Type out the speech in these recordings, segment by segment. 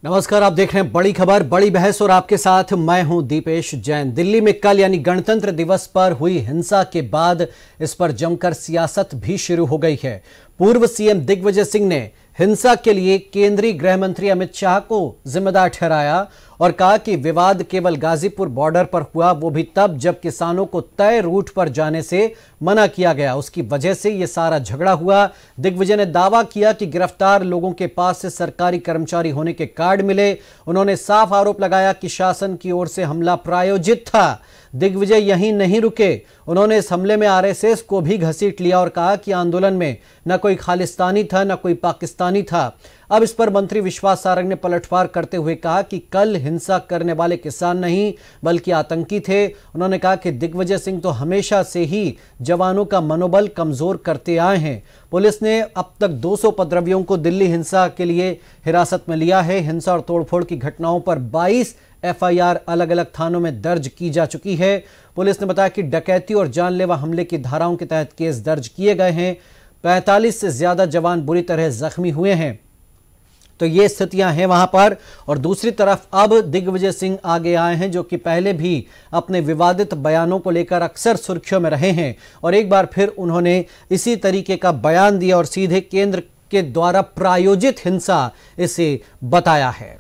नमस्कार, आप देख रहे हैं बड़ी खबर बड़ी बहस और आपके साथ मैं हूं दीपेश जैन। दिल्ली में कल यानी गणतंत्र दिवस पर हुई हिंसा के बाद इस पर जमकर सियासत भी शुरू हो गई है। पूर्व सीएम दिग्विजय सिंह ने हिंसा के लिए केंद्रीय गृह मंत्री अमित शाह को जिम्मेदार ठहराया और कहा कि विवाद केवल गाजीपुर बॉर्डर पर हुआ, वो भी तब जब किसानों को तय रूट पर जाने से मना किया गया, उसकी वजह से ये सारा झगड़ा हुआ। दिग्विजय ने दावा किया कि गिरफ्तार लोगों के पास से सरकारी कर्मचारी होने के कार्ड मिले। उन्होंने साफ आरोप लगाया कि शासन की ओर से हमला प्रायोजित था। दिग्विजय यहीं नहीं रुके, उन्होंने इस हमले में आरएसएस को भी घसीट लिया और कहा कि आंदोलन में न कोई खालिस्तानी था न कोई पाकिस्तानी था। अब इस पर मंत्री विश्वास सारंग ने पलटवार करते हुए कहा कि कल हिंसा करने वाले किसान नहीं बल्कि आतंकी थे। उन्होंने कहा कि दिग्विजय सिंह तो हमेशा से ही जवानों का मनोबल कमजोर करते आए हैं। पुलिस ने अब तक 200 उपद्रवियों को दिल्ली हिंसा के लिए हिरासत में लिया है। हिंसा और तोड़फोड़ की घटनाओं पर 22 एफआईआर अलग अलग थानों में दर्ज की जा चुकी है। पुलिस ने बताया कि डकैती और जानलेवा हमले की धाराओं के तहत केस दर्ज किए गए हैं। 45 से ज्यादा जवान बुरी तरह जख्मी हुए हैं। तो ये स्थितियां हैं वहां पर। और दूसरी तरफ अब दिग्विजय सिंह आगे आए हैं, जो कि पहले भी अपने विवादित बयानों को लेकर अक्सर सुर्खियों में रहे हैं और एक बार फिर उन्होंने इसी तरीके का बयान दिया और सीधे केंद्र के द्वारा प्रायोजित हिंसा इसे बताया है।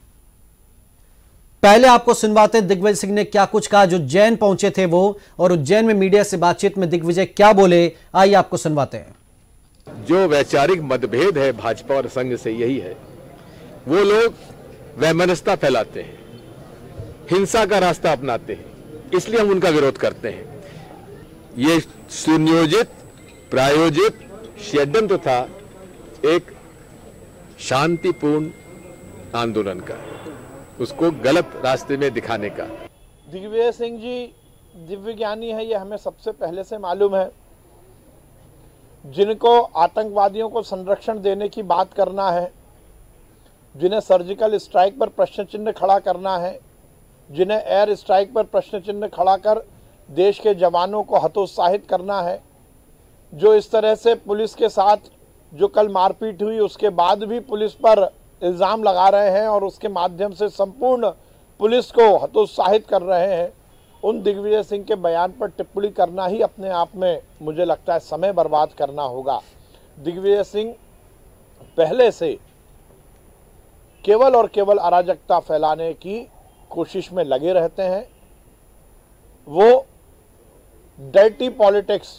पहले आपको सुनवाते हैं दिग्विजय सिंह ने क्या कुछ कहा। जो उज्जैन पहुंचे थे वो, और उज्जैन में मीडिया से बातचीत में दिग्विजय क्या बोले, आइए आपको सुनवाते हैं। जो वैचारिक मतभेद है भाजपा और संघ से, यही है वो लोग वैमनस्यता फैलाते हैं, हिंसा का रास्ता अपनाते हैं, इसलिए हम उनका विरोध करते हैं। ये सुनियोजित प्रायोजित षड्यंत्र था एक शांतिपूर्ण आंदोलन का, उसको गलत रास्ते में दिखाने का। दिग्विजय सिंह जी दिव्य ज्ञानी है, ये हमें सबसे पहले से मालूम है। जिनको आतंकवादियों को संरक्षण देने की बात करना है, जिन्हें सर्जिकल स्ट्राइक पर प्रश्न चिन्ह खड़ा करना है, जिन्हें एयर स्ट्राइक पर प्रश्न चिन्ह खड़ा कर देश के जवानों को हतोत्साहित करना है, जो इस तरह से पुलिस के साथ जो कल मारपीट हुई उसके बाद भी पुलिस पर इल्ज़ाम लगा रहे हैं और उसके माध्यम से संपूर्ण पुलिस को हतोत्साहित कर रहे हैं, उन दिग्विजय सिंह के बयान पर टिप्पणी करना ही अपने आप में मुझे लगता है समय बर्बाद करना होगा। दिग्विजय सिंह पहले से केवल और केवल अराजकता फैलाने की कोशिश में लगे रहते हैं। वो डर्टी पॉलिटिक्स।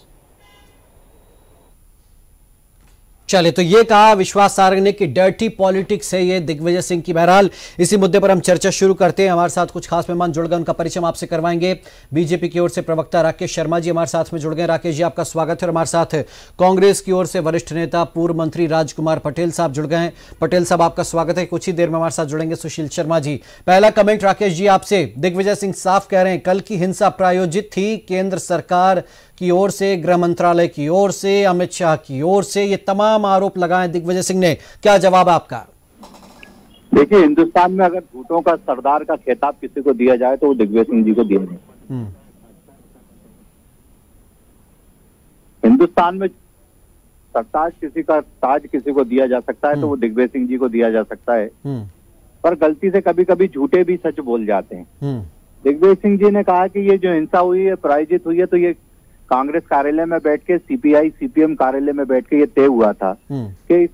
चले, तो ये कहा विश्वास सारंग ने कि डर्टी पॉलिटिक्स है ये दिग्विजय सिंह की। बहरहाल इसी मुद्दे पर हम चर्चा शुरू करते हैं। हमारे साथ कुछ खास मेहमान जुड़ गए, उनका परिचय हम आपसे करवाएंगे। बीजेपी की ओर से प्रवक्ता राकेश शर्मा जी हमारे साथ में जुड़ गए। राकेश जी, आपका स्वागत है। और हमारे साथ कांग्रेस की ओर से वरिष्ठ नेता पूर्व मंत्री राजकुमार पटेल साहब जुड़ गए हैं। पटेल साहब, आपका स्वागत है। कुछ ही देर में हमारे साथ जुड़ेंगे सुशील शर्मा जी। पहला कमेंट राकेश जी आपसे। दिग्विजय सिंह साफ कह रहे हैं कल की हिंसा प्रायोजित थी, केंद्र सरकार की ओर से, गृह मंत्रालय की ओर से, अमित शाह की ओर से, ये तमाम आरोप लगाए दिग्विजय सिंह ने। क्या जवाब आपका? देखिए, हिंदुस्तान में अगर झूठों का सरदार का खिताब किसी को दिया जाए तो वो दिग्विजय सिंह जी को दिया जाए। हिंदुस्तान में सरताज किसी का ताज किसी को दिया जा सकता है तो वो दिग्विजय सिंह जी को दिया जा सकता है। पर गलती से कभी कभी झूठे भी सच बोल जाते हैं। दिग्विजय सिंह जी ने कहा कि ये जो हिंसा हुई है प्रायोजित हुई है, तो ये कांग्रेस कार्यालय में बैठ के, सीपीआई सीपीएम कार्यालय में बैठ के ये तय हुआ था कि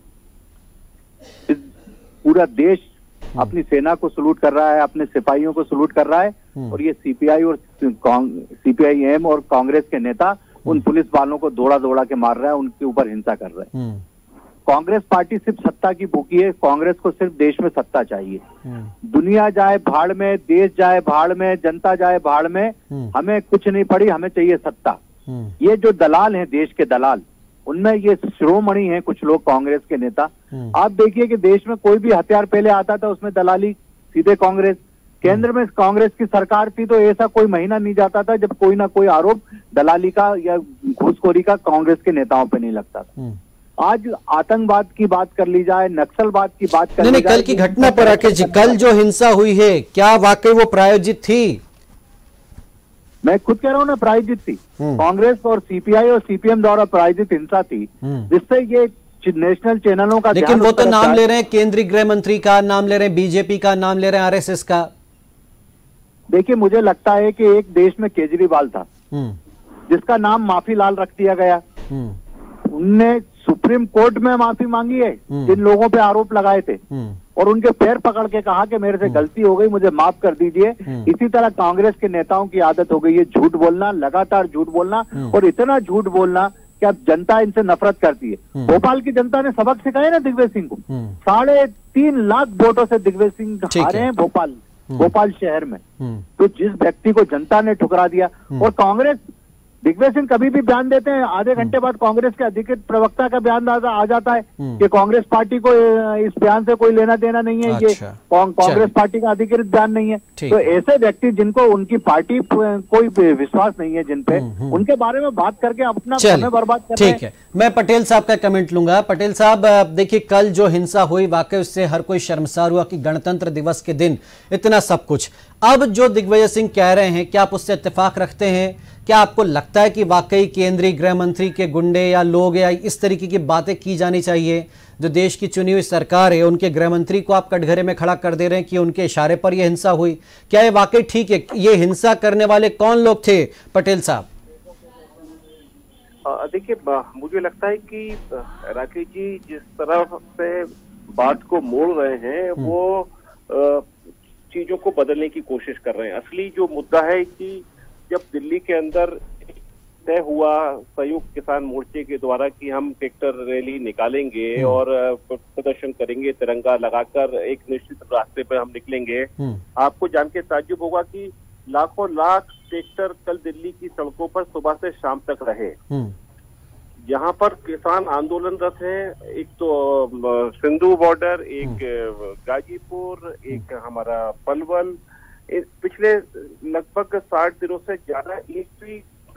पूरा देश अपनी सेना को सलूट कर रहा है, अपने सिपाहियों को सलूट कर रहा है, और ये सीपीआई और सीपीआईएम और कांग्रेस के नेता उन पुलिस वालों को दौड़ा दौड़ा के मार रहा है, उनके ऊपर हिंसा कर रहे हैं। कांग्रेस पार्टी सिर्फ सत्ता की भूखी है, कांग्रेस को सिर्फ देश में सत्ता चाहिए। दुनिया जाए भाड़ में, देश जाए भाड़ में, जनता जाए भाड़ में, हमें कुछ नहीं पड़ी, हमें चाहिए सत्ता। ये जो दलाल हैं, देश के दलाल, उनमें ये शिरोमणि हैं कुछ लोग कांग्रेस के नेता। आप देखिए कि देश में कोई भी हथियार पहले आता था उसमें दलाली सीधे कांग्रेस। केंद्र में कांग्रेस की सरकार थी तो ऐसा कोई महीना नहीं जाता था जब कोई ना कोई आरोप दलाली का या घूसखोरी का कांग्रेस के नेताओं पे नहीं लगता था। आज आतंकवाद की बात कर ली जाए, नक्सलवाद की बात कर ली जाए। कल की घटना पर राकेश जी, कल जो हिंसा हुई है क्या वाकई वो प्रायोजित थी? मैं खुद कह रहा हूँ ना, प्रायोजित थी। कांग्रेस और सीपीआई और सीपीएम द्वारा प्रायोजित हिंसा थी, जिससे ये नेशनल चैनलों का, लेकिन वो तो नाम ले रहे हैं केंद्रीय गृह मंत्री का नाम ले रहे हैं, बीजेपी का नाम ले रहे हैं, आरएसएस का। देखिए, मुझे लगता है कि एक देश में केजरीवाल था जिसका नाम माफी लाल रख दिया गया। उनने सुप्रीम कोर्ट में माफी मांगी है जिन लोगों पे आरोप लगाए थे, और उनके पैर पकड़ के कहा कि मेरे से गलती हो गई, मुझे माफ कर दीजिए। इसी तरह कांग्रेस के नेताओं की आदत हो गई है झूठ बोलना, लगातार झूठ बोलना, और इतना झूठ बोलना कि अब जनता इनसे नफरत करती है। भोपाल की जनता ने सबक सिखाया ना दिग्विजय सिंह को, 3.5 लाख वोटों से दिग्विजय सिंह हारे हैं भोपाल शहर में। तो जिस व्यक्ति को जनता ने ठुकरा दिया, और कांग्रेस, दिग्विजय सिंह कभी भी बयान देते हैं, आधे घंटे बाद कांग्रेस के अधिकृत प्रवक्ता का बयान आ जाता है कि कांग्रेस पार्टी को इस बयान से कोई लेना देना नहीं है। ये कांग्रेस पार्टी का अधिकृत बयान नहीं है। तो ऐसे व्यक्ति जिनको उनकी पार्टी कोई विश्वास नहीं है जिन पे, उनके बारे में बात करके अपना समय बर्बाद कर रहे हैं। ठीक है, मैं पटेल साहब का कमेंट लूंगा। पटेल साहब, देखिए कल जो हिंसा हुई, वाकई उससे हर कोई शर्मसार हुआ कि गणतंत्र दिवस के दिन इतना सब कुछ। अब जो दिग्विजय सिंह कह रहे हैं, क्या आप उससे इत्तेफाक रखते हैं? क्या आपको लगता है कि वाकई केंद्रीय गृह मंत्री के गुंडे या लोग या इस तरीके की बातें की जानी चाहिए? जो देश की चुनी हुई सरकार है, उनके गृह मंत्री को आप कटघरे में खड़ा कर दे रहे हैं कि उनके इशारे पर यह हिंसा हुई। क्या ये वाकई ठीक है? ये हिंसा करने वाले कौन लोग थे, पटेल साहब? देखिए, मुझे लगता है कि राकेश जी जिस तरह से बात को मोड़ रहे हैं, वो चीजों को बदलने की कोशिश कर रहे हैं। असली जो मुद्दा है कि जब दिल्ली के अंदर तय हुआ संयुक्त किसान मोर्चे के द्वारा कि हम ट्रैक्टर रैली निकालेंगे और प्रदर्शन करेंगे, तिरंगा लगाकर एक निश्चित रास्ते पर हम निकलेंगे, आपको जान के ताज्जुब होगा कि लाखों लाख ट्रैक्टर कल दिल्ली की सड़कों पर सुबह से शाम तक रहे। यहाँ पर किसान आंदोलनरत हैं, एक तो सिंधु बॉर्डर, एक गाजीपुर, एक हमारा पलवल। पिछले लगभग 60 दिनों से ज्यादा एक भी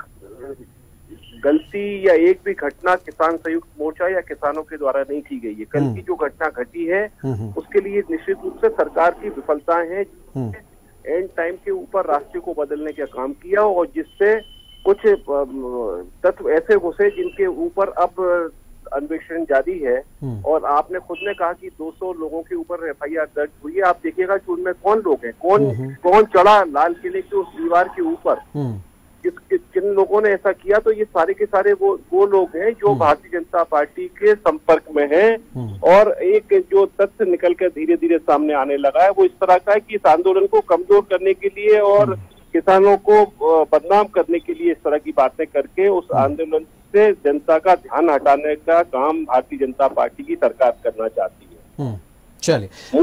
गलती या एक भी घटना किसान संयुक्त मोर्चा या किसानों के द्वारा नहीं की गई है। कल की जो घटना घटी है उसके लिए निश्चित रूप से सरकार की विफलताएं हैं, एंड टाइम के ऊपर रास्ते को बदलने का काम किया, और जिससे कुछ तत्व ऐसे घुसे जिनके ऊपर अब अन्वेषण जारी है। और आपने खुद ने कहा कि 200 लोगों के ऊपर एफआईआर दर्ज हुई है। आप देखिएगा कि उनमें कौन लोग हैं, कौन चढ़ा लाल किले के उस दीवार के ऊपर, किन लोगों ने ऐसा किया। तो ये सारे के सारे वो लोग हैं जो भारतीय जनता पार्टी के संपर्क में हैं। और एक जो तथ्य निकल कर धीरे धीरे सामने आने लगा है वो इस तरह का है कि इस आंदोलन को कमजोर करने के लिए और किसानों को बदनाम करने के लिए इस तरह की बातें करके उस आंदोलन से जनता का ध्यान हटाने का काम भारतीय जनता पार्टी की सरकार करना चाहती है। चलिए,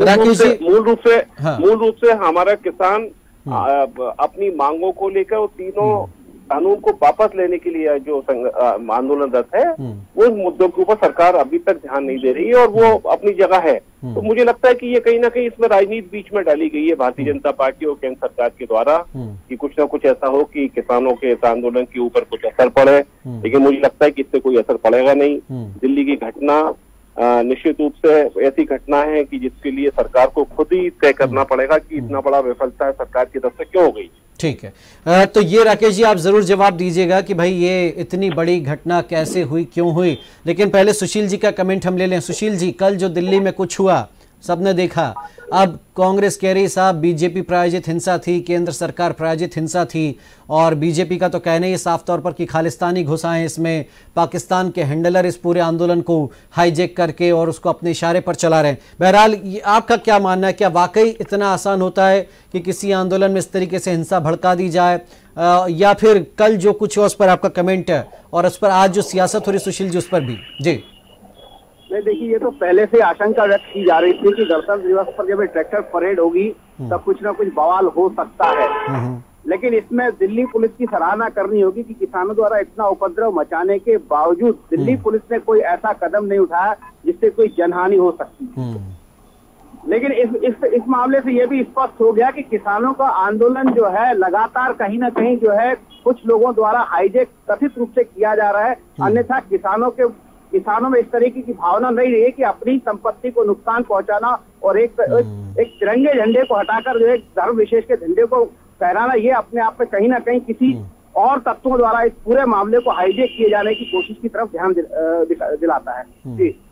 मूल रूप से हमारा किसान अपनी मांगों को लेकर वो तीनों कानून को वापस लेने के लिए जो आंदोलनरत है, वो मुद्दों के ऊपर सरकार अभी तक ध्यान नहीं दे रही है और वो अपनी जगह है। तो मुझे लगता है कि ये कहीं ना कहीं इसमें राजनीति बीच में डाली गई है भारतीय जनता पार्टी और केंद्र सरकार के द्वारा कि कुछ ना कुछ ऐसा हो कि किसानों के इस आंदोलन के ऊपर कुछ असर पड़े। लेकिन मुझे लगता है कि इससे कोई असर पड़ेगा नहीं। दिल्ली की घटना निश्चित रूप से ऐसी घटना है कि जिसके लिए सरकार को खुद ही तय करना पड़ेगा कि इतना बड़ा विफलता है सरकार की तरफ से क्यों हो गई। ठीक है, तो ये राकेश जी आप जरूर जवाब दीजिएगा कि भाई ये इतनी बड़ी घटना कैसे हुई, क्यों हुई। लेकिन पहले सुशील जी का कमेंट हम ले लें। सुशील जी, कल जो दिल्ली में कुछ हुआ सबने देखा, अब कांग्रेस कह रही साहब बीजेपी प्रायोजित हिंसा थी, केंद्र सरकार प्रायोजित हिंसा थी, और बीजेपी का तो कहना ही साफ तौर पर कि खालिस्तानी घुसा है इसमें, पाकिस्तान के हैंडलर इस पूरे आंदोलन को हाईजैक करके और उसको अपने इशारे पर चला रहे हैं। बहरहाल आपका क्या मानना है, क्या वाकई इतना आसान होता है कि किसी आंदोलन में इस तरीके से हिंसा भड़का दी जाए, या फिर कल जो कुछ हुआ उस पर आपका कमेंट है, और उस पर आज जो सियासत हो रही सुशील जी उस पर भी? जी नहीं, देखिए ये तो पहले से आशंका व्यक्त की जा रही थी कि गणतंत्र दिवस पर जब ट्रैक्टर परेड होगी तब कुछ ना कुछ बवाल हो सकता है। लेकिन इसमें दिल्ली पुलिस की सराहना करनी होगी कि किसानों द्वारा इतना उपद्रव मचाने के बावजूद दिल्ली पुलिस ने कोई ऐसा कदम नहीं उठाया जिससे कोई जनहानि हो सकती। लेकिन इस मामले से ये भी स्पष्ट हो गया कि किसानों का आंदोलन जो है लगातार कहीं ना कहीं जो है कुछ लोगों द्वारा हाईजैक कथित रूप से किया जा रहा है। अन्यथा किसानों में इस तरीके की भावना नहीं रही है कि अपनी संपत्ति को नुकसान पहुंचाना और एक तिरंगे झंडे को हटाकर जो एक धर्म विशेष के झंडे को फहराना, ये अपने आप में कहीं ना कहीं किसी और तत्वों द्वारा इस पूरे मामले को हाईजैक किए जाने की कोशिश की तरफ ध्यान दिलाता है। जी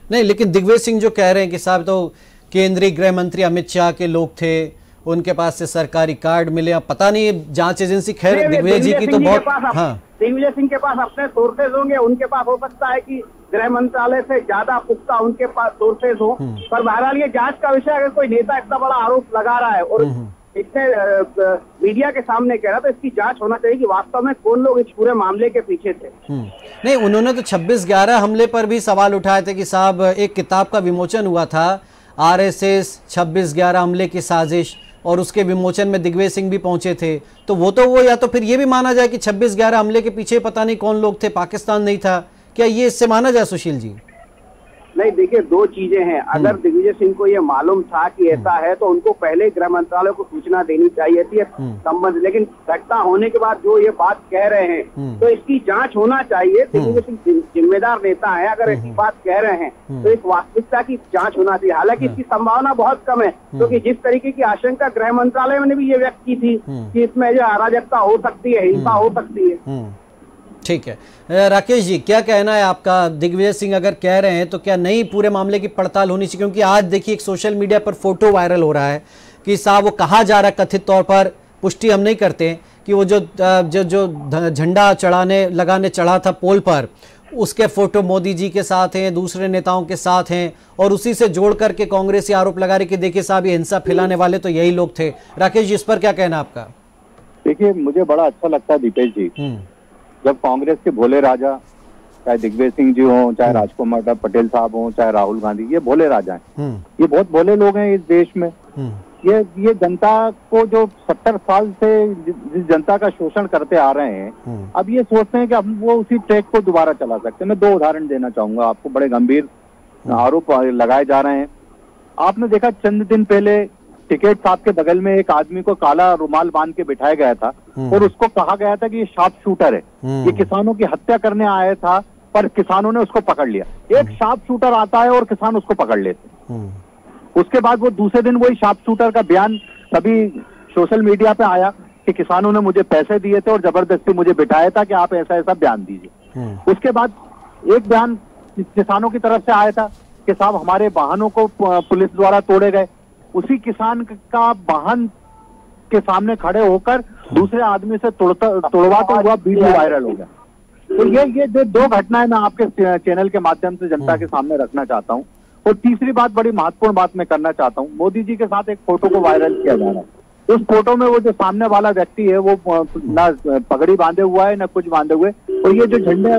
नहीं, लेकिन दिग्विजय सिंह जो कह रहे हैं कि साहब तो केंद्रीय गृह मंत्री अमित शाह के लोग थे, उनके पास से सरकारी कार्ड मिले, अब पता नहीं जांच एजेंसी, खैर दिग्विजय जी की तो बहुत, हाँ दिग्विजय सिंह के पास अपने सोर्सेज होंगे, उनके पास हो सकता है कि गृह मंत्रालय से ज्यादा पुख्ता उनके पास सोर्सेज हो, पर बहरहाल ये जांच का विषय। अगर कोई नेता इतना बड़ा आरोप लगा रहा है और इससे मीडिया के सामने कह रहा, तो इसकी जांच होना चाहिए कि वास्तव में कौन लोग इस पूरे मामले के पीछे थे। नहीं, उन्होंने तो 26/11 हमले पर भी सवाल उठाए थे कि साहब एक किताब का विमोचन हुआ था, RSS 26/11 हमले की साजिश, और उसके विमोचन में दिग्विजय सिंह भी पहुंचे थे। तो वो या तो फिर ये भी माना जाए कि 26/11 हमले के पीछे पता नहीं कौन लोग थे, पाकिस्तान नहीं था, क्या ये इससे माना जाए सुशील जी? नहीं, देखिए दो चीजें हैं। अगर दिग्विजय सिंह को ये मालूम था कि ऐसा है तो उनको पहले गृह मंत्रालय को सूचना देनी चाहिए थी संबंध, लेकिन घटना होने के बाद जो ये बात कह रहे हैं तो इसकी जांच होना चाहिए। दिग्विजय सिंह जिम्मेदार नेता है, अगर ऐसी बात कह रहे हैं तो इस वास्तविकता की जांच होना चाहिए। हालांकि इसकी संभावना बहुत कम है, क्योंकि जिस तरीके की आशंका गृह मंत्रालय ने भी ये व्यक्त की थी कि इसमें जो अराजकता हो सकती है, हिंसा हो सकती है। ठीक है, राकेश जी क्या कहना है आपका? दिग्विजय सिंह अगर कह रहे हैं तो क्या नहीं पूरे मामले की पड़ताल होनी चाहिए? क्योंकि आज देखिए एक सोशल मीडिया पर फोटो वायरल हो रहा है कि साहब वो कहा जा रहा है, कथित तौर पर, पुष्टि हम नहीं करते, कि वो जो झंडा लगाने चढ़ा था पोल पर, उसके फोटो मोदी जी के साथ हैं, दूसरे नेताओं के साथ हैं, और उसी से जोड़ करके कांग्रेस ये आरोप लगा रही कि देखिए साहब ये हिंसा फैलाने वाले तो यही लोग थे। राकेश जी इस पर क्या कहना आपका? देखिए मुझे बड़ा अच्छा लगता है दीपेश जी, जब कांग्रेस के भोले राजा, चाहे दिग्विजय सिंह जी हों, चाहे राजकुमार पटेल साहब हों, चाहे राहुल गांधी, ये भोले राजा हैं, ये बहुत भोले लोग हैं इस देश में। ये जनता को जो 70 साल से जिस जनता का शोषण करते आ रहे हैं, अब ये सोचते हैं कि हम वो उसी ट्रैक को दोबारा चला सकते हैं। मैं 2 उदाहरण देना चाहूंगा आपको, बड़े गंभीर आरोप लगाए जा रहे हैं। आपने देखा चंद दिन पहले टिकैत साहब के बगल में एक आदमी को काला रुमाल बांध के बिठाया गया था और उसको कहा गया था कि ये शार्प शूटर है, ये किसानों की हत्या करने आया था, पर किसानों ने उसको पकड़ लिया। एक शार्प शूटर आता है और किसान उसको पकड़ लेते। उसके बाद वो दूसरे दिन वही शार्प शूटर का बयान सभी सोशल मीडिया पे आया कि किसानों ने मुझे पैसे दिए थे और जबरदस्ती मुझे बिठाया था कि आप ऐसा ऐसा बयान दीजिए। उसके बाद एक बयान किसानों की तरफ से आया था कि साहब हमारे वाहनों को पुलिस द्वारा तोड़े गए। उसी किसान का वाहन के सामने खड़े होकर दूसरे आदमी से तोड़वाता हुआ वीडियो वायरल हो गया। तो ये जो 2 घटनाएं मैं आपके चैनल के माध्यम से जनता के सामने रखना चाहता हूं। और तीसरी बात, बड़ी महत्वपूर्ण बात मैं करना चाहता हूं, मोदी जी के साथ एक फोटो को वायरल किया जा रहा है। उस फोटो में वो जो सामने वाला व्यक्ति है वो ना पगड़ी बांधे हुआ है ना कुछ बांधे हुए, और ये जो झंडे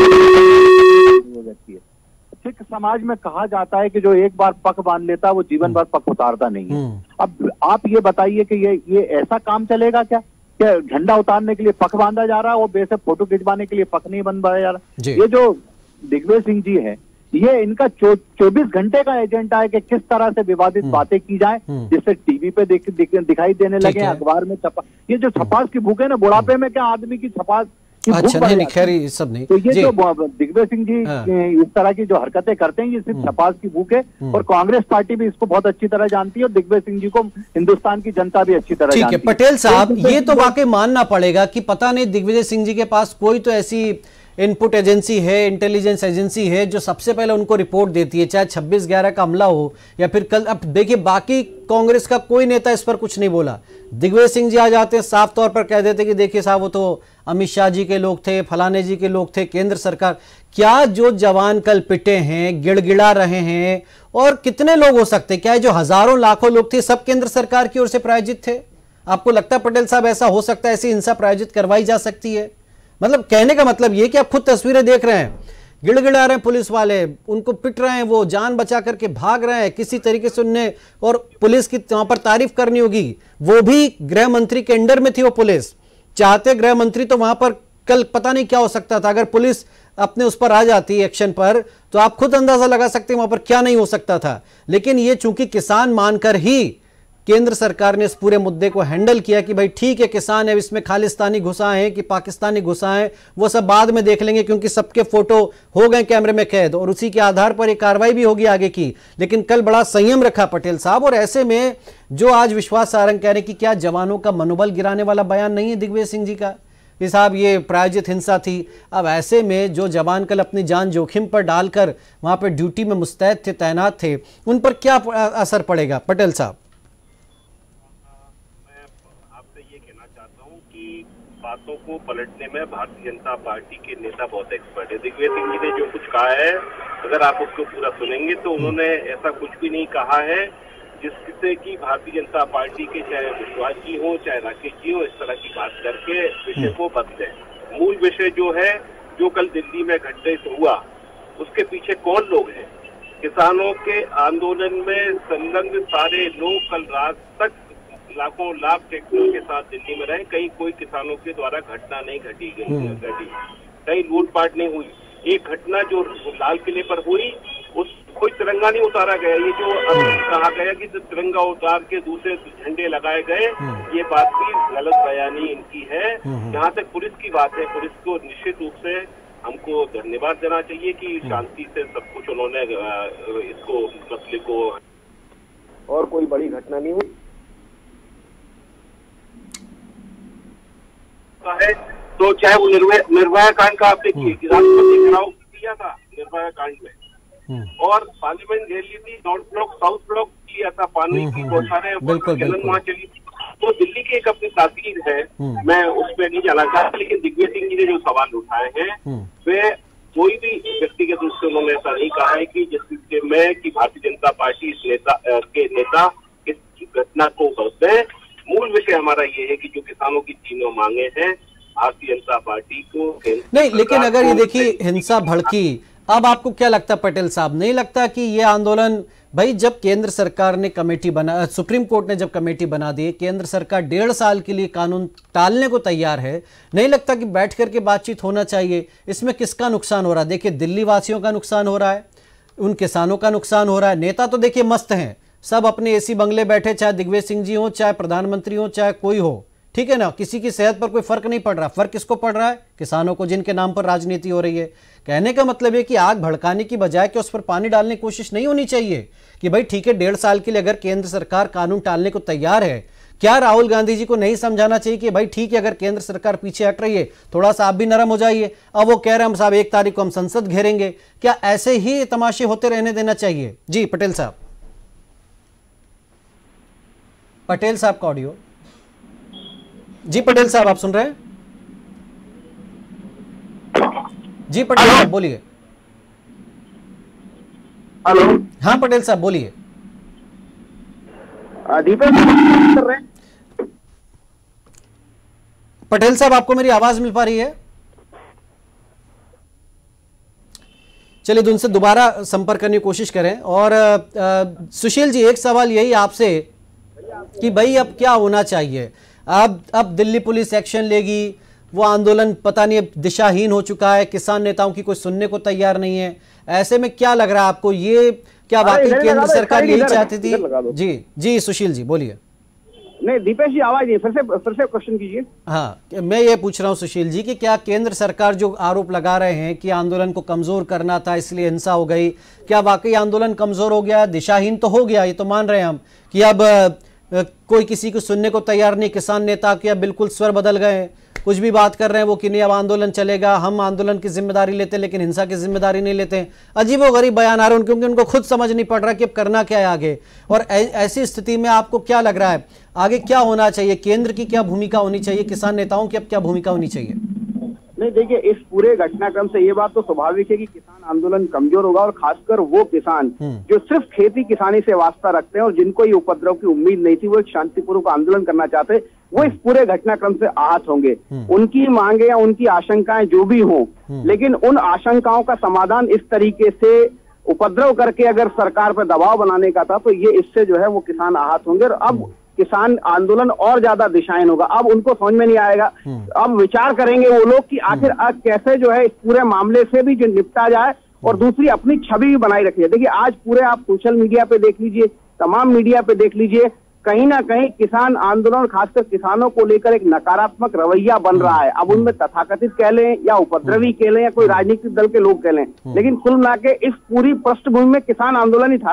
वो व्यक्ति है। सिख समाज में कहा जाता है कि जो एक बार पग बांध लेता है वो जीवन भर पग उतारता नहीं है। अब आप ये बताइए कि ये ऐसा काम चलेगा क्या झंडा उतारने के लिए पग बांधा जा रहा है और वैसे फोटो खिंचवाने के लिए पग नहीं बंधवाया जा रहा? ये जो दिग्विजय सिंह जी है, ये इनका 24 घंटे का एजेंडा है कि किस तरह से विवादित बातें की जाए जिससे टीवी पे दिखाई देने लगे, अखबार में छपा। ये जो छपास की भूख है ना, बुढ़ापे में क्या आदमी की छपास, अच्छा नहीं, खैर ये सब नहीं। तो ये जो दिग्विजय सिंह जी इस तरह की जो हरकतें करते हैं, ये सिर्फ छपास की भूख है, और कांग्रेस पार्टी भी इसको बहुत अच्छी तरह जानती है और दिग्विजय सिंह जी को हिंदुस्तान की जनता भी अच्छी तरह जानती है। पटेल साहब, ये तो वाकई मानना पड़ेगा कि पता नहीं दिग्विजय सिंह जी के पास कोई तो ऐसी इनपुट एजेंसी है, इंटेलिजेंस एजेंसी है जो सबसे पहले उनको रिपोर्ट देती है, चाहे 26/11 का हमला हो या फिर कल। अब देखिए बाकी कांग्रेस का कोई नेता इस पर कुछ नहीं बोला। दिग्विजय सिंह जी आ जाते हैं, साफ तौर पर कह देते कि देखिए साहब वो तो अमित शाह जी के लोग थे, फलाने जी के लोग थे, केंद्र सरकार। क्या जो जवान कल पिटे हैं, गिड़गिड़ा रहे हैं, और कितने लोग हो सकते, क्या जो हजारों लाखों लोग थे सब केंद्र सरकार की ओर से प्रायोजित थे? आपको लगता है पटेल साहब ऐसा हो सकता है, ऐसी हिंसा प्रायोजित करवाई जा सकती है? मतलब कहने का मतलब ये कि आप खुद तस्वीरें देख रहे हैं, गिड़गिड़ा रहे हैं पुलिस वाले, उनको पिट रहे हैं, वो जान बचा करके भाग रहे हैं किसी तरीके से उनने, और पुलिस की वहां पर तारीफ करनी होगी, वो भी गृह मंत्री के अंडर में थी वो पुलिस। चाहते गृह मंत्री तो वहां पर कल पता नहीं क्या हो सकता था। अगर पुलिस अपने उस पर आ जाती एक्शन पर, तो आप खुद अंदाजा लगा सकते हैं वहां पर क्या नहीं हो सकता था। लेकिन ये चूंकि किसान मानकर ही केंद्र सरकार ने इस पूरे मुद्दे को हैंडल किया कि भाई ठीक है, किसान है, इसमें खालिस्तानी घुसा है कि पाकिस्तानी घुसा है वो सब बाद में देख लेंगे, क्योंकि सबके फोटो हो गए कैमरे में कैद, और उसी के आधार पर एक कार्रवाई भी होगी आगे की। लेकिन कल बड़ा संयम रखा पटेल साहब, और ऐसे में जो आज विश्वास सारंग कह रहे कि क्या जवानों का मनोबल गिराने वाला बयान नहीं है दिग्विजय सिंह जी का? कि साहब ये प्रायोजित हिंसा थी। अब ऐसे में जो जवान कल अपनी जान जोखिम पर डालकर वहां पर ड्यूटी में मुस्तैद थे, तैनात थे, उन पर क्या असर पड़ेगा? पटेल साहब, मैं आपसे ये कहना चाहता हूँ कि बातों को पलटने में भारतीय जनता पार्टी के नेता बहुत एक्सपर्ट है। दिग्विजय सिंह जी ने जो कुछ कहा है, अगर आप उसको पूरा सुनेंगे तो उन्होंने ऐसा कुछ भी नहीं कहा है जिससे कि भारतीय जनता पार्टी के चाहे विश्वास जी हो चाहे राकेश जी हो, इस तरह की बात करके विषय को बदले। मूल विषय जो है, जो कल दिल्ली में घटित हुआ, उसके पीछे कौन लोग हैं? किसानों के आंदोलन में संलग्न सारे लोग कल रात तक लाखों लाख ट्रैक्टरों के साथ दिल्ली में रहे। कहीं कोई किसानों के द्वारा घटना नहीं घटी, कहीं लूटपाट नहीं हुई। एक घटना जो लाल किले पर हुई, उस कोई तिरंगा नहीं उतारा गया। ये जो अभी कहा गया कि तिरंगा उतार के दूसरे झंडे लगाए गए, ये बात भी गलत बयानी इनकी है। जहाँ तक पुलिस की बात है, पुलिस को निश्चित रूप से हमको धन्यवाद देना चाहिए कि शांति से सब कुछ उन्होंने इसको मसले को, और कोई बड़ी घटना नहीं हुई है। तो चाहे वो निर्भया कांड का आप देखिए कि राष्ट्रपति घिराव किया था निर्भया कांड में, और पार्लियामेंट घेर ली थी, नॉर्थ ब्लॉक साउथ ब्लॉक किया था, पानी की बहुत सारे वहाँ चली थी। तो दिल्ली की एक अपनी तासीर है, मैं उस पर नहीं जाना चाहता, लेकिन दिग्विजय सिंह जी ने जो सवाल उठाए हैं वे कोई भी व्यक्तिगत रूप से उन्होंने ऐसा नहीं कहा है कि जिससे मैं कि भारतीय जनता पार्टी इस नेता इस घटना को करते हैं। मूल विषय हमारा ये है कि जो किसानों की तीनों मांगे हैं, भारतीय जनता पार्टी को नहीं, लेकिन अगर ये देखिए हिंसा भड़की, अब आपको क्या लगता पटेल साहब, नहीं लगता कि ये आंदोलन, भाई जब केंद्र सरकार ने कमेटी बना, सुप्रीम कोर्ट ने जब कमेटी बना दी, केंद्र सरकार 1.5 साल के लिए कानून टालने को तैयार है, नहीं लगता कि बैठ करके बातचीत होना चाहिए? इसमें किसका नुकसान हो रहा है? देखिए दिल्ली वासियों का नुकसान हो रहा है, उन किसानों का नुकसान हो रहा है। नेता तो देखिए मस्त हैं, सब अपने एसी बंगले बैठे, चाहे दिग्विजय सिंह जी हो, चाहे प्रधानमंत्री हो, चाहे कोई हो, ठीक है ना, किसी की सेहत पर कोई फर्क नहीं पड़ रहा। फर्क किसको पड़ रहा है? किसानों को, जिनके नाम पर राजनीति हो रही है। कहने का मतलब है कि आग भड़काने की बजाय कि उस पर पानी डालने की कोशिश नहीं होनी चाहिए कि भाई ठीक है 1.5 साल के लिए अगर केंद्र सरकार कानून टालने को तैयार है, क्या राहुल गांधी जी को नहीं समझाना चाहिए कि भाई ठीक है अगर केंद्र सरकार पीछे हट रही है, थोड़ा सा आप भी नरम हो जाइए। अब वो कह रहे हैं हम साहब 1 तारीख को हम संसद घेरेंगे, क्या ऐसे ही तमाशे होते रहने देना चाहिए? जी पटेल साहब, पटेल साहब का ऑडियो। जी पटेल साहब आप सुन रहे हैं? जी पटेल साहब बोलिए। हेलो, हाँ पटेल साहब बोलिए। दीपेश कर रहे हैं? पटेल साहब आपको मेरी आवाज मिल पा रही है? चलिए उनसे दोबारा संपर्क करने की कोशिश करें। और सुशील जी, एक सवाल यही आपसे कि भाई अब क्या होना चाहिए? अब दिल्ली पुलिस एक्शन लेगी, वो आंदोलन पता नहीं अब दिशाहीन हो चुका है, किसान नेताओं की कोई सुनने को तैयार नहीं है। ऐसे में क्या लग रहा है आपको, ये क्या वाकई केंद्र सरकार यही चाहती थी? जी जी सुशील जी बोलिए। नहीं दीपेश जी आवाज नहीं, फिर से क्वेश्चन कीजिए। हाँ, मैं ये पूछ रहा हूँ सुशील जी कि क्या केंद्र सरकार जो आरोप लगा रहे हैं कि आंदोलन को कमजोर करना था इसलिए हिंसा हो गई, क्या वाकई आंदोलन कमजोर हो गया, दिशाहीन तो हो गया, ये तो मान रहे हैं हम कि अब कोई किसी को सुनने को तैयार नहीं, किसान नेता के अब बिल्कुल स्वर बदल गए, कुछ भी बात कर रहे हैं वो कि नहीं अब आंदोलन चलेगा, हम आंदोलन की जिम्मेदारी लेते लेकिन हिंसा की जिम्मेदारी नहीं लेते। अजीबोगरीब बयान आ रहे हैं क्योंकि उनको खुद समझ नहीं पड़ रहा कि अब करना क्या है आगे। और ऐसी स्थिति में आपको क्या लग रहा है आगे क्या होना चाहिए? केंद्र की क्या भूमिका होनी चाहिए, किसान नेताओं की अब क्या भूमिका होनी चाहिए? नहीं देखिए, इस पूरे घटनाक्रम से ये बात तो स्वाभाविक है कि किसान आंदोलन कमजोर होगा, और खासकर वो किसान जो सिर्फ खेती किसानी से वास्ता रखते हैं और जिनको ये उपद्रव की उम्मीद नहीं थी, वो एक शांतिपूर्वक आंदोलन करना चाहते, वो इस पूरे घटनाक्रम से आहत होंगे। उनकी मांगे या उनकी आशंकाएं जो भी हों, लेकिन उन आशंकाओं का समाधान इस तरीके से उपद्रव करके अगर सरकार पर दबाव बनाने का था, तो ये इससे जो है वो किसान आहत होंगे और अब किसान आंदोलन और ज्यादा दिशाहीन होगा। अब उनको समझ में नहीं आएगा, अब विचार करेंगे वो लोग कि आखिर कैसे जो है इस पूरे मामले से भी जो निपटा जाए और दूसरी अपनी छवि भी बनाई रखिए। देखिए आज पूरे आप सोशल मीडिया पे देख लीजिए, तमाम मीडिया पे देख लीजिए, कहीं ना कहीं किसान आंदोलन खासकर किसानों को लेकर एक नकारात्मक रवैया बन रहा है। अब उनमें तथाकथित कह लें या उपद्रवी कह लें या कोई राजनीतिक दल के लोग कह लें, लेकिन कुल मिला के इस पूरी पृष्ठभूमि में किसान आंदोलन ही था ना।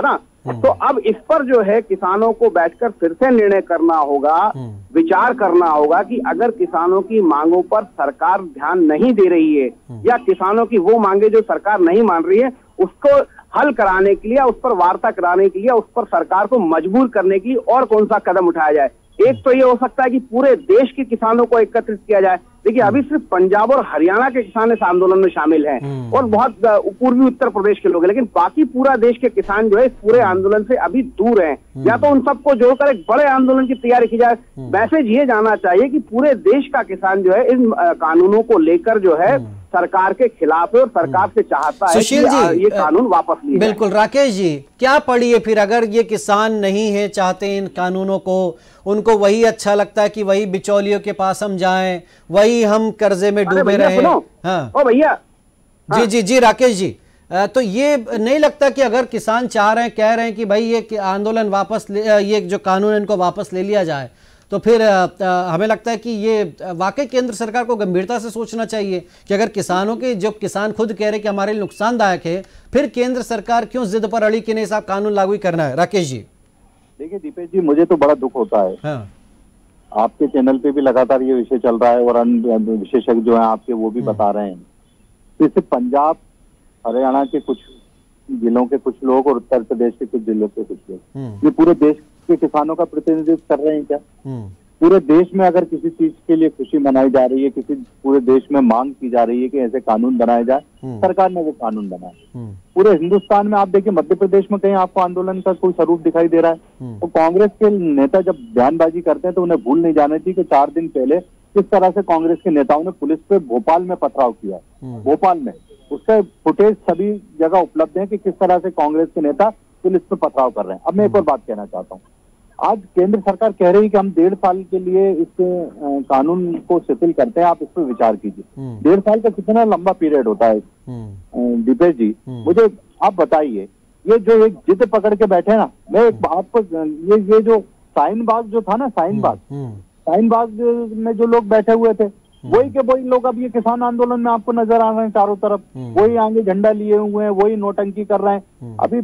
तो अब इस पर जो है किसानों को बैठकर फिर से निर्णय करना होगा, विचार करना होगा कि अगर किसानों की मांगों पर सरकार ध्यान नहीं दे रही है या किसानों की वो मांगे जो सरकार नहीं मान रही है उसको हल कराने के लिए, उस पर वार्ता कराने के लिए, उस पर सरकार को मजबूर करने के लिए और कौन सा कदम उठाया जाए। एक तो ये हो सकता है कि पूरे देश के किसानों को एकत्रित किया जाए। देखिए अभी सिर्फ पंजाब और हरियाणा के किसान इस आंदोलन में शामिल हैं और बहुत पूर्वी उत्तर प्रदेश के लोग हैं, लेकिन बाकी पूरा देश के किसान जो है इस पूरे आंदोलन से अभी दूर हैं। या तो उन सबको जोड़कर एक बड़े आंदोलन की तैयारी की जाए। मैसेज ये जाना चाहिए कि पूरे देश का किसान जो है इन कानूनों को लेकर जो है सरकार के खिलाफ है और सरकार से चाहता है कि ये कानून वापस लिए। बिल्कुल राकेश जी, क्या पड़ी है फिर अगर ये किसान नहीं है चाहते इन कानूनों को, उनको वही अच्छा लगता है कि वही बिचौलियों के पास हम जाएं, वही हम कर्जे में डूबे रहे। हाँ ओ भैया, जी जी जी राकेश जी, तो ये नहीं लगता कि अगर किसान चाह रहे हैं, कह रहे हैं कि भाई ये आंदोलन वापस ये जो कानून है इनको वापस ले लिया जाए, तो फिर हमें लगता है कि ये वाकई केंद्र सरकार को गंभीरता से सोचना चाहिए कि अगर किसानों के जो किसान खुद कह रहे हैं कि हमारे लिए नुकसानदायक है, फिर केंद्र सरकार क्यों जिद पर अड़ी कि नहीं साहब कानून लागू ही करना है। राकेश जी। देखिए दीपेश जी, मुझे तो बड़ा दुख होता है। हाँ। आपके चैनल पे भी लगातार ये विषय चल रहा है और अन्य विशेषज्ञ जो हैं आपके वो भी बता रहे हैं। जैसे पंजाब हरियाणा के कुछ जिलों के कुछ लोग और उत्तर प्रदेश के कुछ जिलों के कुछ लोग ये पूरे देश के किसानों का प्रतिनिधित्व कर रहे हैं क्या? पूरे देश में अगर किसी चीज के लिए खुशी मनाई जा रही है, किसी पूरे देश में मांग की जा रही है कि ऐसे कानून बनाए जाए, सरकार ने वो कानून बनाए। पूरे हिंदुस्तान में आप देखिए, मध्य प्रदेश में कहीं आपको आंदोलन का कोई स्वरूप दिखाई दे रहा है? तो कांग्रेस के नेता जब बयानबाजी करते हैं तो उन्हें भूल नहीं जाना चाहिए कि 4 दिन पहले किस तरह से कांग्रेस के नेताओं ने पुलिस पे भोपाल में पथराव किया। भोपाल में उसका फुटेज सभी जगह उपलब्ध है कि किस तरह से कांग्रेस के नेता पुलिस पे पथराव कर रहे हैं। अब मैं एक और बात कहना चाहता हूँ, आज केंद्र सरकार कह रही है कि हम 1.5 साल के लिए इस कानून को शिथिल करते हैं, आप इस पर विचार कीजिए। 1.5 साल का कितना लंबा पीरियड होता है दीपेश जी? मुझे आप बताइए, ये जो एक जिद पकड़ के बैठे ना, मैं एक आपको ये जो शाहीन बाग जो था ना, शाहीन बाग में जो लोग बैठे हुए थे वही के वही लोग अब ये किसान आंदोलन में आपको नजर आ रहे हैं चारों तरफ। वही आगे झंडा लिए हुए हैं, वही नोटंकी कर रहे हैं। अभी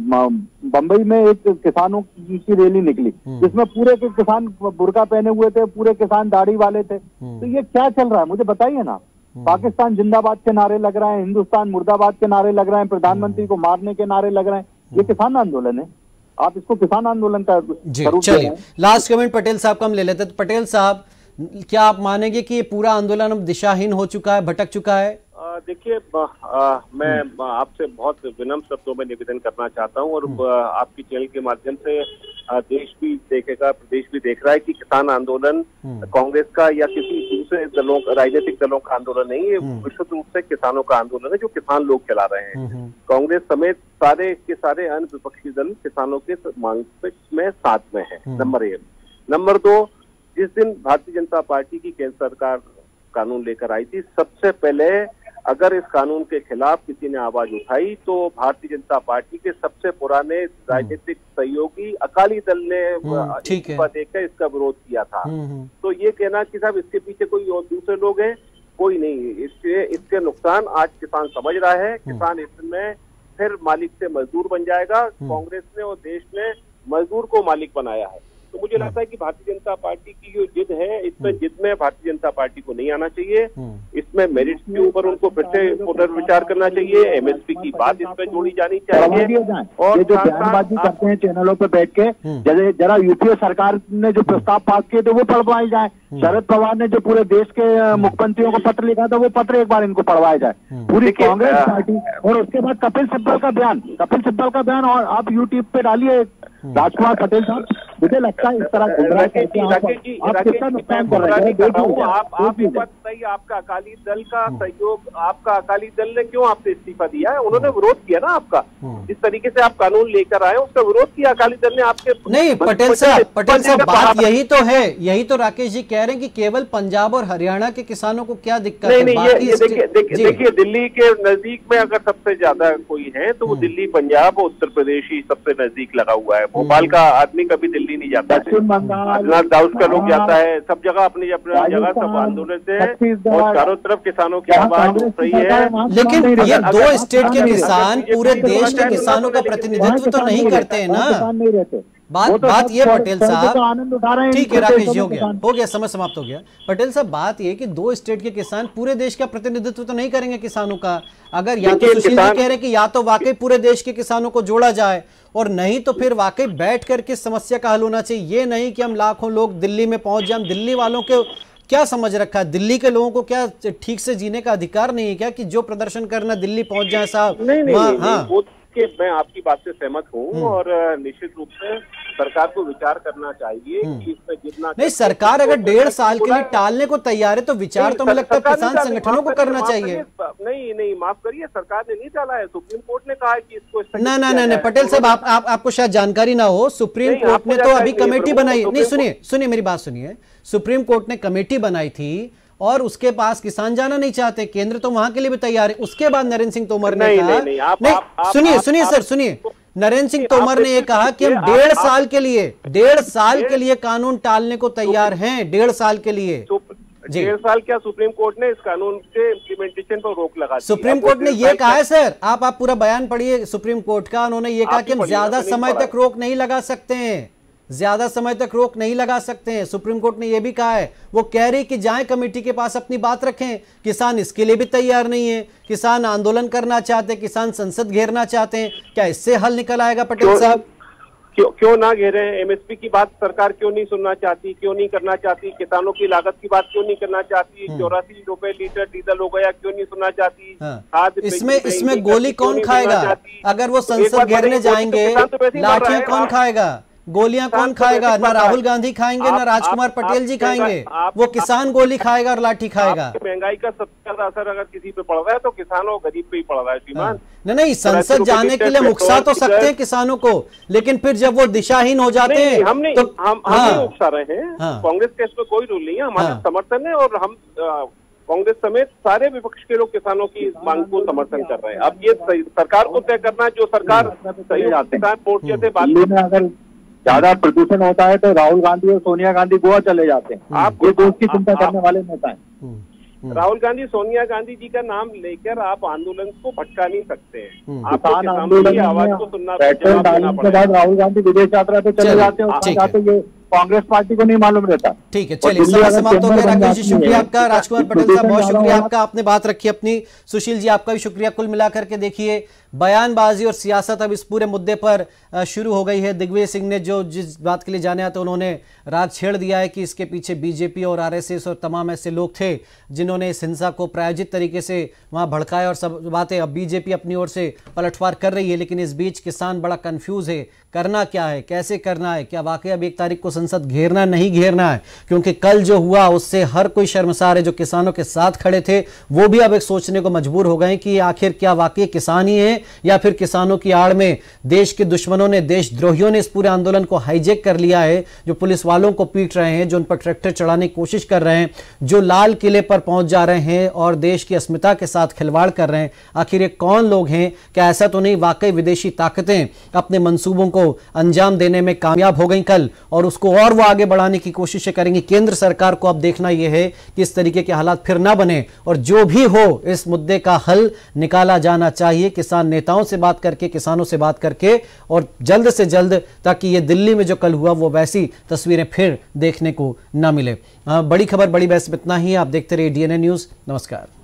बंबई में एक किसानों की रैली निकली जिसमें पूरे के किसान बुर्का पहने हुए थे, पूरे किसान दाढ़ी वाले थे। तो ये क्या चल रहा है मुझे बताइए ना। पाकिस्तान जिंदाबाद के नारे लग रहे हैं, हिंदुस्तान मुर्दाबाद के नारे लग रहे हैं, प्रधानमंत्री को मारने के नारे लग रहे हैं। ये किसान आंदोलन है, आप इसको किसान आंदोलन का स्वरूप। चलिए लास्ट कमेंट पटेल साहब का हम ले लेते हैं। पटेल साहब, क्या आप मानेंगे कि ये पूरा आंदोलन अब दिशाहीन हो चुका है, भटक चुका है? देखिए, मैं आपसे बहुत विनम्र शब्दों में निवेदन करना चाहता हूं और आपकी चैनल के माध्यम से देश भी देखेगा, प्रदेश भी देख रहा है कि किसान आंदोलन कांग्रेस का या किसी दूसरे दलों, राजनीतिक दलों का आंदोलन नहीं है, विशुद्ध रूप से किसानों का आंदोलन है जो किसान लोग चला रहे हैं। कांग्रेस समेत सारे के सारे अन्य विपक्षी दल किसानों के मांग में साथ में है, नंबर 1। नंबर 2, जिस दिन भारतीय जनता पार्टी की केंद्र सरकार कानून लेकर आई थी, सबसे पहले अगर इस कानून के खिलाफ किसी ने आवाज उठाई तो भारतीय जनता पार्टी के सबसे पुराने राजनीतिक सहयोगी अकाली दल ने इस्तीफा देकर इसका विरोध किया था। तो ये कहना कि साहब इसके पीछे कोई और दूसरे लोग हैं, कोई नहीं। इसके नुकसान आज किसान समझ रहा है। किसान इसमें फिर मालिक से मजदूर बन जाएगा। कांग्रेस ने और देश ने मजदूर को मालिक बनाया है। तो मुझे लगता है कि भारतीय जनता पार्टी की जो जिद है, इसमें जिद में भारतीय जनता पार्टी को नहीं आना चाहिए। इसमें मेरिट के ऊपर उनको फिर से पुनर्विचार करना चाहिए। एमएसपी की बात इसमें जोड़ी जानी चाहिए। और जो बयानबाजी करते हैं चैनलों पे बैठ के, जरा यूपीए सरकार ने जो प्रस्ताव पास किए थे वो पढ़वाए जाए। शरद पवार ने जो पूरे देश के मुख्यमंत्रियों को पत्र लिखा था वो पत्र एक बार इनको पढ़वाया जाए, पूरी कांग्रेस पार्टी। और उसके बाद कपिल सिब्बल का बयान और आप यूट्यूब पे डालिए राजकुमार पटेल साहब। मुझे लगता है इस तरह आपका अकाली दल का सहयोग, आपका अकाली दल ने क्यों आपसे इस्तीफा दिया है? उन्होंने विरोध किया ना आपका, जिस तरीके से आप कानून लेकर आए उसका विरोध किया अकाली दल ने आपके। नहीं पटेल साहब बात यही तो है, यही तो राकेश जी कह रहे हैं कि केवल पंजाब और हरियाणा के किसानों को क्या दिक्कत है? देखिए दिल्ली के नजदीक में अगर सबसे ज्यादा कोई है तो वो दिल्ली, पंजाब और उत्तर प्रदेश ही सबसे नजदीक लगा हुआ है। भोपाल का आदमी कभी दिल्ली दिल्ली नहीं जाता है, पश्चिम बंगाल, आदिनाथ हाउस का लोग जाता है, सब जगह अपनी अपनी जगह सब आंदोलन से और चारों तरफ किसानों की आवाज उठ रही है। लेकिन ये दो स्टेट के किसान पूरे देश के किसानों का प्रतिनिधित्व तो नहीं करते हैं ना। बात ये पटेल साहब, ठीक है राकेश जी, हो गया समय समाप्त हो गया। पटेल साहब बात ये कि दो स्टेट के किसान पूरे देश का प्रतिनिधित्व तो नहीं करेंगे किसानों का। अगर या तो सुशील जी कह रहे हैं कि या तो वाकई पूरे देश के किसानों को जोड़ा जाए और नहीं तो फिर वाकई बैठ करके समस्या का हल होना चाहिए। ये नहीं कि हम लाखों लोग दिल्ली में पहुंच जाए। हम दिल्ली वालों के क्या समझ रखा है, दिल्ली के लोगों को क्या ठीक से जीने का अधिकार नहीं है क्या कि जो प्रदर्शन करना दिल्ली पहुंच जाए साहब? नहीं, मैं आपकी बात से सहमत हूँ और निश्चित रूप से सरकार को विचार करना चाहिए कि इसमें जितना नहीं, सरकार अगर 1.5 साल के लिए टालने को तैयार है तो विचार तो मुझे लगता है किसान संगठनों को करना चाहिए। नहीं माफ करिए, सरकार ने नहीं टाला है, सुप्रीम कोर्ट ने कहा है कि इसको नहीं पटेल साहब आपको शायद जानकारी ना हो, सुप्रीम कोर्ट ने तो अभी कमेटी बनाई। नहीं सुनिए मेरी बात सुनिए, सुप्रीम कोर्ट ने कमेटी बनाई थी और उसके पास किसान जाना नहीं चाहते, केंद्र तो वहां के लिए भी तैयार है। उसके बाद नरेंद्र सिंह तोमर ने कहा, नहीं सुनिए नरेंद्र सिंह तोमर ने यह कहा कि हम 1.5 साल के लिए कानून टालने को तैयार हैं। 1.5 साल के लिए 1.5 साल क्या सुप्रीम कोर्ट ने इस कानून के इम्प्लीमेंटेशन पर रोक लगा दी। सुप्रीम कोर्ट ने यह कहा है सर, आप पूरा बयान पढ़िए सुप्रीम कोर्ट का। उन्होंने ये कहा कि हम ज्यादा समय तक रोक नहीं लगा सकते हैं, ज्यादा समय तक रोक नहीं लगा सकते हैं। सुप्रीम कोर्ट ने यह भी कहा है, वो कह रही कि जाएं कमेटी के पास अपनी बात रखें। किसान इसके लिए भी तैयार नहीं है, किसान आंदोलन करना चाहते हैं, किसान संसद घेरना चाहते हैं। क्या इससे हल निकल आएगा पटेल साहब? क्यों ना घेरे? एमएसपी की बात सरकार क्यों नहीं सुनना चाहती, क्यों नहीं करना चाहती? किसानों की लागत की बात क्यों नहीं करना चाहती? 84 रुपए लीटर डीजल हो गया, क्यों नहीं सुनना चाहती? इसमें गोली कौन खाएगा? अगर वो संसद घेरने जाएंगे, लाठियां कौन खाएगा? गोलियां कौन खाएगा? ना राहुल गांधी खाएंगे, ना राजकुमार पटेल जी खाएंगे, वो किसान गोली खाएगा और लाठी खाएगा। महंगाई का सबसे ज्यादा असर अगर किसी पे पड़ रहा है तो किसान और गरीब पे ही पड़ रहा है श्रीमान। नहीं, संसद जाने के लिए उकसा तो सकते हैं किसानों को, लेकिन फिर जब वो दिशाहीन हो जाते हैं हम नहीं उकसा रहे हैं। कांग्रेस के इसमें कोई रूल नहीं है, हमारा समर्थन है और हम कांग्रेस समेत सारे विपक्ष के लोग किसानों की मांग को समर्थन कर रहे हैं। अब ये सरकार को तय करना है, जो सरकार किसान मोर्चे से बात ज्यादा प्रदूषण होता है तो राहुल गांधी और सोनिया गांधी गोवा चले जाते हैं। आप ये देश की चिंता करने वाले नेता हैं। राहुल गांधी सोनिया गांधी जी का नाम लेकर आप आंदोलन को भटका नहीं सकते हैं। आपको आंदोलन की आवाज को सुनना, पेट्रोल डालने के बाद राहुल गांधी विदेश यात्रा पे चले जाते हैं, ये कांग्रेस पार्टी को नहीं मालूम रहता। ठीक है, चलिए समय समाप्त हो गया। राकेश जी शुक्रिया आपका, राजकुमार पटेल साहब बहुत शुक्रिया आपका, आपने बात रखी अपनी। सुशील जी आपका भी शुक्रिया। कुल मिलाकर के देखिए, बयानबाजी और सियासत अब इस पूरे मुद्दे पर शुरू हो गई है। दिग्विजय सिंह ने जो जिस बात के लिए जाने आते उन्होंने राज छेड़ दिया है कि इसके पीछे बीजेपी और आरएसएस और तमाम ऐसे लोग थे जिन्होंने इस हिंसा को प्रायोजित तरीके से वहां भड़काया और सब बातें। अब बीजेपी अपनी ओर से पलटवार कर रही है, लेकिन इस बीच किसान बड़ा कंफ्यूज है, करना क्या है, कैसे करना है, क्या वाकई अब 1 तारीख को संसद घेरना नहीं घेरना है? क्योंकि कल जो हुआ उससे हर कोई शर्मसार है। जो किसानों के साथ खड़े थे वो भी अब एक सोचने को मजबूर हो गए कि आखिर क्या वाकई किसान ही है या फिर किसानों की आड़ में देश के दुश्मनों ने, देशद्रोहियों ने इस पूरे आंदोलन को हाईजैक कर लिया है, जो पुलिस वालों को पीट रहे हैं, जो उन पर ट्रैक्टर चढ़ाने की कोशिश कर रहे हैं, जो लाल किले पर पहुंच जा रहे हैं और देश की अस्मिता के साथ खिलवाड़ कर रहे हैं। आखिर ये कौन लोग हैं? क्या ऐसा तो नहीं वाकई विदेशी ताकतें अपने मंसूबों को अंजाम देने में कामयाब हो गई कल और उसको और वो आगे बढ़ाने की कोशिशें करेंगी? केंद्र सरकार को अब देखना यह है कि इस तरीके के हालात फिर ना बने और जो भी हो इस मुद्दे का हल निकाला जाना चाहिए किसान नेताओं से बात करके, किसानों से बात करके और जल्द से जल्द, ताकि ये दिल्ली में जो कल हुआ वो वैसी तस्वीरें फिर देखने को ना मिले। बड़ी खबर बड़ी बहस में इतना ही। आप देखते रहिए डीएनए न्यूज। नमस्कार।